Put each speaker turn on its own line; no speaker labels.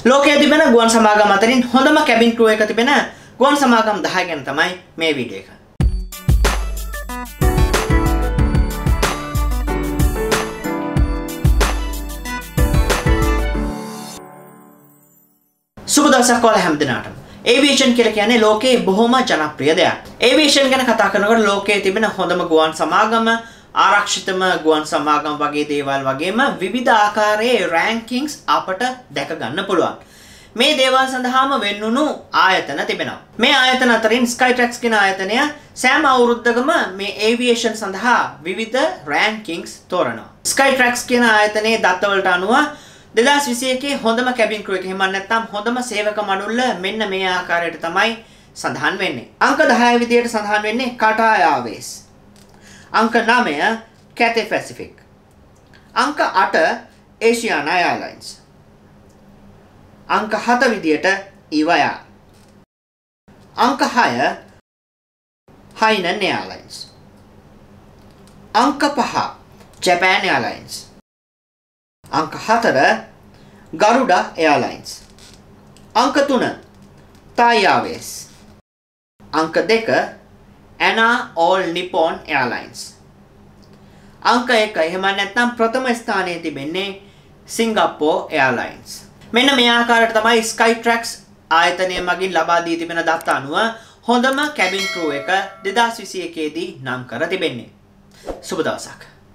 ලෝකයේ තිබෙන ගුවන් සමාගම් අතරින් හොඳම කැබින් ක්‍රූ එක තිබෙන ගුවන් සමාගම් 10 ගැන තමයි මේ වීඩියෝ එක. සුබ දවසක් ඔයාලා හැමදෙනාටම. ඒවියේෂන් කියලා කියන්නේ ලෝකයේ බොහොම ජනප්‍රිය දෙයක්. ඒවියේෂන් ගැන කතා කරනකොට ලෝකයේ තිබෙන හොඳම ගුවන් සමාගම, ආරක්ෂිතම ගුවන් සමාගම් වගේ දේවල් වගේම විවිධ ආකාරයේ රෑන්කින්ග්ස් අපට දැක ගන්න පුළුවන්. මේ දේවල් සඳහාම වෙන්නුණු ආයතන තිබෙනවා. මේ ආයතන අතරින් Skytrax කියන ආයතනය සෑම අවුරුද්දකම මේ ඒවියේෂන් සඳහා විවිධ රෑන්කින්ග්ස් තෝරනවා. Skytrax කියන ආයතනයේ දත්තවලට අනුව 2021 හොඳම කැබින් ක්‍රූ එක එහෙම නැත්නම් හොඳම සේවක මඩුල්ල මෙන්න මේ ආකාරයට තමයි සඳහන් වෙන්නේ. අංක 10 විදියට සඳහන් වෙන්නේ Qatar Airways. अंक 9 Cathay Pacific. अंक 8 Asiana Airlines. अंक 7 විදියට EVA Air. अंक 6 Hainan Airlines. अंक 5 Japan Airlines. अंक 4 Garuda Airlines. अंक 3 Thai Airways. अंक 2 ANA All Nippon Airlines. अंक 1 එහෙම නැත්නම් ප්‍රථම ස්ථානයේ තිබෙන්නේ Singapore Airlines. මෙන්න මේ ආකාරයට තමයි Skytrax ආයතනය මගින් ලබා දී තිබෙන දත්ත අනුව හොඳම කැබින් ක්‍රූ එක 2021 දී නම් කර තිබෙන්නේ. සුබ දවසක්.